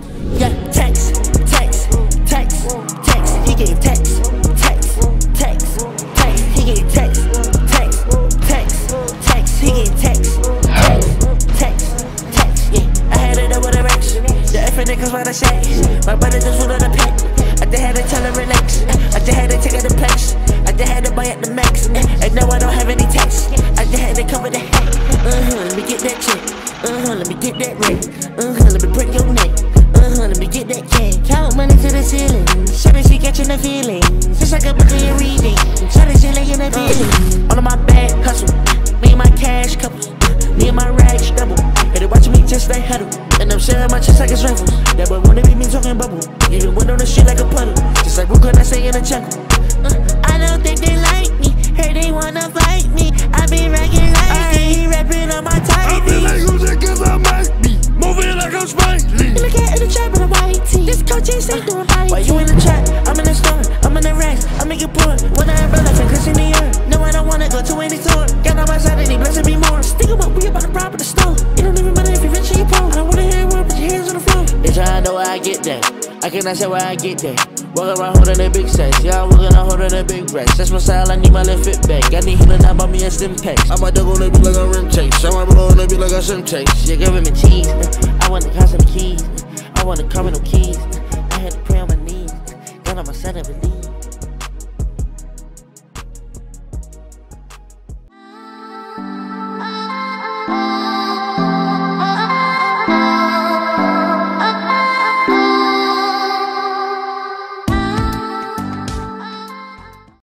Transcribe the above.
Yeah, tax. He gave tax. He gave tax. He gave tax. Yeah, I had it up with a race. The effing niggas wanna say. My brother just went on the pack. I just had to tell her relax. I just had to take her to place. I just had to buy at the max. And now I don't have any tax. I just had to cover the hat. Let me get that check. Let me get that ring. Let me break your neck. Let me get that cash. Count money to the ceiling. Shawty, she catching the feeling. Just like a book of your reading. Shawty, she laying the feeling. All of my bad hustle. Me and my cash couple. Me and my rags double. And they watching me just like huddle. And I'm sharing my chest like it's rifles. That boy wanna be me talking bubble. Even went on the shit like a puddle. Just like Brooklyn, I say in the jungle. I don't think they like me. Heard they wanna fight me. I be racking like me. Rapping on my tight. I feel like music cause I might be moving like I'm Spike Lee. Look at in the trap in a white tee. This Cochise ain't doing body. While you in the trap, I'm in the store. I'm in the racks, I make it pour. When I umbrella for Chris in the air. No, I don't wanna go to any tour. Got on my side and he blessing me more. Think about we about to rob at the store. It don't even matter if you're rich or you poor. I don't wanna hear a word, put your hands on the floor. They tryna know where I get that. I cannot say where I get that. Walking around holding a big size. Yeah, I'm walking around holding a big racks. That's my style, I need my little fit back. I need healing, now buy me a stim packs. I might dog on the beat like a rim chase. I might blow on the beat like a sim chase. You're giving me cheese. I want the custom keys. I want the car with no keys. I had to pray on my knees. Got on my side of a lead.